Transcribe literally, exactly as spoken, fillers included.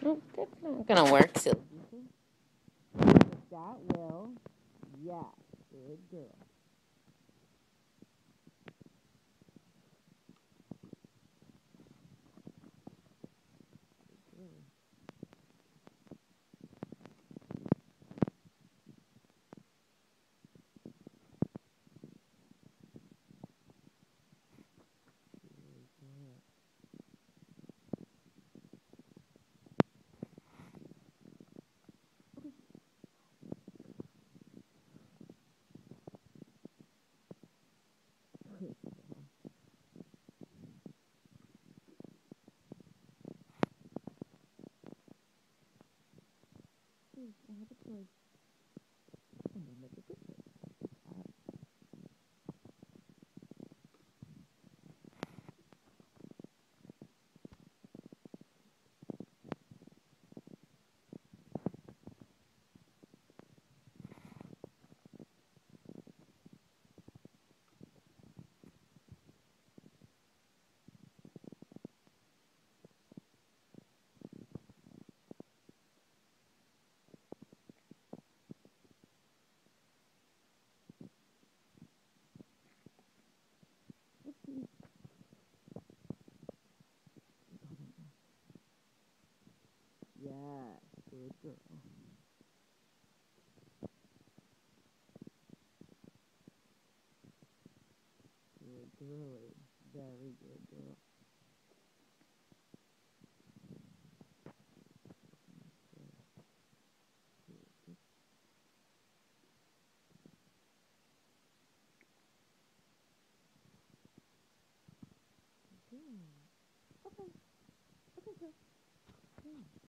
Oh, that's not gonna work. So That will. Yes. Good girl. Please, I have a choice. And then make a good choice. Oopsie. Yes. Good girl. Good girlie. Very good girl. Good. Okay. Okay, girl.